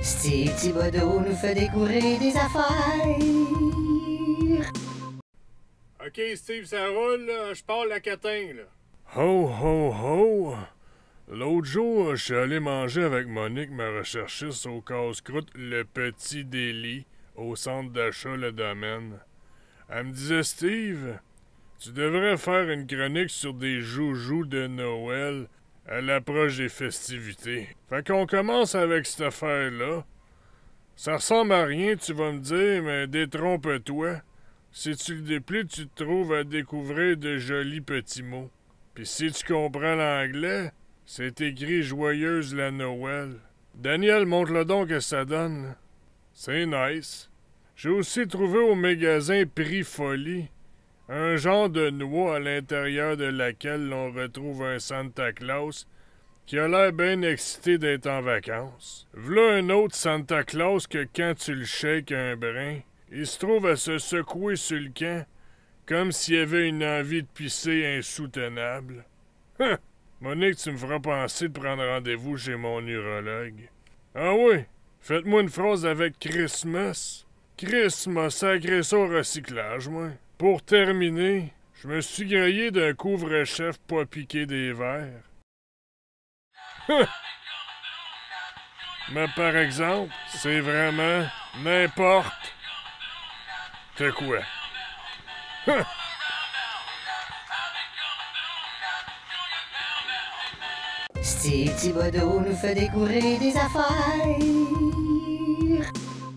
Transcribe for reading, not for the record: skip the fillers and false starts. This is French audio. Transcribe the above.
Steve Thibodeau nous fait découvrir des affaires. OK, Steve, ça roule, là. Je pars la catin, là. Ho, ho, ho! L'autre jour, je suis allé manger avec Monique, ma recherchiste, au casse-croûte Le Petit Délit, au centre d'achat Le Domaine. Elle me disait, Steve, tu devrais faire une chronique sur des joujoux de Noël à l'approche des festivités. Fait qu'on commence avec cette affaire-là. Ça ressemble à rien, tu vas me dire, mais détrompe-toi. Si tu le déplies, tu te trouves à découvrir de jolis petits mots. Puis si tu comprends l'anglais, c'est écrit « Joyeuse la Noël ». Daniel, montre-le donc que ça donne. C'est nice. J'ai aussi trouvé au magasin Prix Folie un genre de noix à l'intérieur de laquelle l'on retrouve un Santa Claus qui a l'air bien excité d'être en vacances. V'là un autre Santa Claus que quand tu le shakes un brin, il se trouve à se secouer sur le camp comme s'il y avait une envie de pisser insoutenable. Monique, tu me feras penser de prendre rendez-vous chez mon urologue. Ah oui, faites-moi une phrase avec Christmas. Christmas, sacré ça au recyclage, moi. Pour terminer, je me suis grillé d'un couvre-chef pas piqué des verres. Mais par exemple, c'est vraiment n'importe quoi. Steve Thibodeau nous fait découvrir des affaires.